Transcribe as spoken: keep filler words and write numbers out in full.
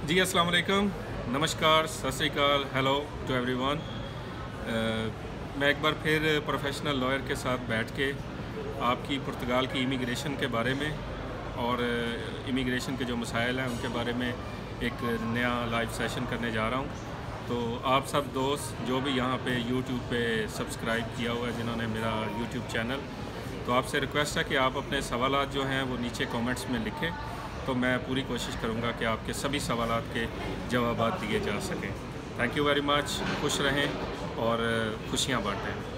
जी अस्सलाम वालेकुम, नमस्कार, सत श्री अकाल, हेलो टू एवरीवन। मैं एक बार फिर प्रोफेशनल लॉयर के साथ बैठ के आपकी पुर्तगाल की इमिग्रेशन के बारे में और इमिग्रेशन के जो मसाइल हैं उनके बारे में एक नया लाइव सेशन करने जा रहा हूं। तो आप सब दोस्त जो भी यहाँ पे यूट्यूब पे सब्सक्राइब किया हुआ है, जिन्होंने मेरा यूट्यूब चैनल, तो आपसे रिक्वेस्ट है कि आप अपने सवालात जो हैं वो नीचे कमेंट्स में लिखें, तो मैं पूरी कोशिश करूँगा कि आपके सभी सवालात के जवाब दिए जा सकें। Thank you very much. खुश रहें और खुशियाँ बाँटें।